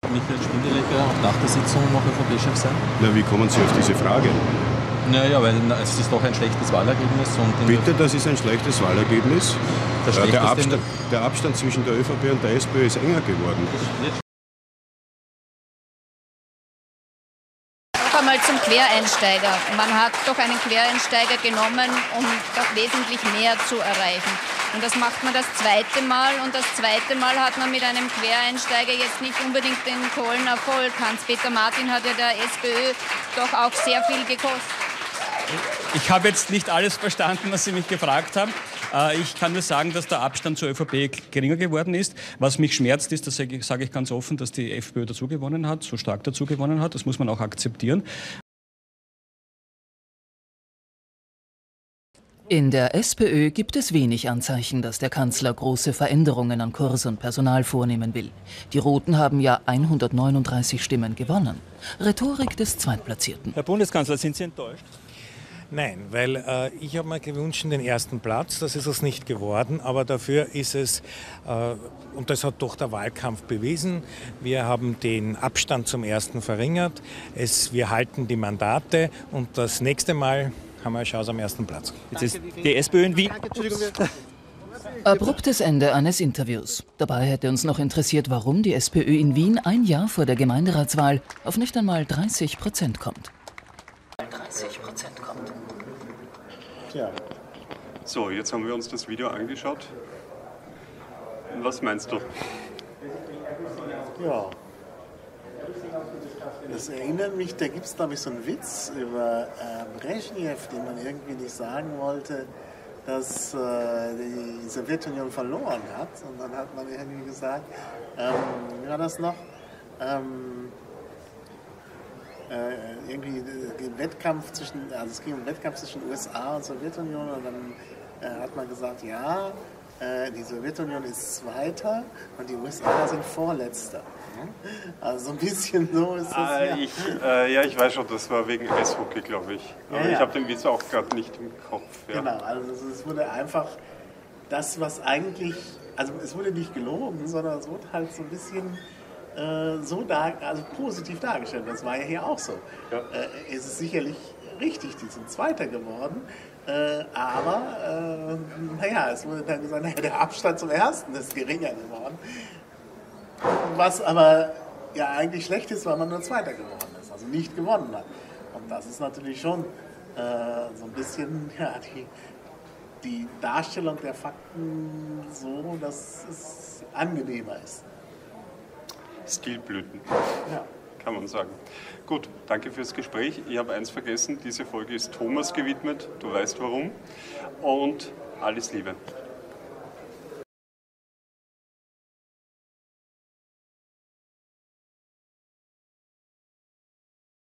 Michael Spindelecker auf nach der Sitzung noch ÖVP-Chef sein? Na, wie kommen Sie auf diese Frage? Naja, weil es ist doch ein schlechtes Wahlergebnis. Und Bitte, das ist ein schlechtes Wahlergebnis. Der Abstand zwischen der ÖVP und der SPÖ ist enger geworden. Noch einmal zum Quereinsteiger. Man hat doch einen Quereinsteiger genommen, um doch wesentlich mehr zu erreichen. Und das macht man das zweite Mal. Und das zweite Mal hat man mit einem Quereinsteiger jetzt nicht unbedingt den Kohlenerfolg. Hans-Peter Martin hat ja der SPÖ doch auch sehr viel gekostet. Ich habe jetzt nicht alles verstanden, was Sie mich gefragt haben. Ich kann nur sagen, dass der Abstand zur ÖVP geringer geworden ist. Was mich schmerzt, ist, das sage ich ganz offen, dass die FPÖ dazugewonnen hat, so stark dazugewonnen hat. Das muss man auch akzeptieren. In der SPÖ gibt es wenig Anzeichen, dass der Kanzler große Veränderungen an Kurs und Personal vornehmen will. Die Roten haben ja 139 Stimmen gewonnen. Rhetorik des Zweitplatzierten. Herr Bundeskanzler, sind Sie enttäuscht? Nein, weil ich habe mir gewünscht den ersten Platz, das ist es nicht geworden, aber dafür ist es, und das hat doch der Wahlkampf bewiesen, wir haben den Abstand zum ersten verringert, wir halten die Mandate und das nächste Mal haben wir eine Chance am ersten Platz. Jetzt ist die SPÖ in Wien. Abruptes Ende eines Interviews. Dabei hätte uns noch interessiert, warum die SPÖ in Wien ein Jahr vor der Gemeinderatswahl auf nicht einmal 30% kommt. 30% kommt. Tja. So, jetzt haben wir uns das Video angeschaut. Was meinst du? Ja. Das erinnert mich, da gibt es glaube ich so einen Witz über Brezhnev, den man irgendwie nicht sagen wollte, dass die Sowjetunion verloren hat. Und dann hat man irgendwie gesagt, wie war das noch? Irgendwie Wettkampf zwischen, also es ging um Wettkampf zwischen USA und Sowjetunion und dann hat man gesagt, ja, die Sowjetunion ist Zweiter und die USA sind Vorletzter. Also so ein bisschen so ist das. Ich weiß schon, das war wegen Eishockey, glaube ich. Aber ja. Ich habe den Witz auch gerade nicht im Kopf. Ja. Genau, also es wurde einfach das, was eigentlich, also es wurde nicht gelogen, sondern es wurde halt so ein bisschen also positiv dargestellt. Das war ja hier auch so. Ja. Es ist sicherlich richtig, die sind Zweiter geworden, aber es wurde dann gesagt, der Abstand zum Ersten ist geringer geworden. Was aber ja eigentlich schlecht ist, weil man nur Zweiter geworden ist, also nicht gewonnen hat. Und das ist natürlich schon so ein bisschen die Darstellung der Fakten so, dass es angenehmer ist. Stilblüten, ja. Kann man sagen. Gut, danke fürs Gespräch. Ich habe eins vergessen, diese Folge ist Thomas gewidmet, du weißt warum. Und alles Liebe.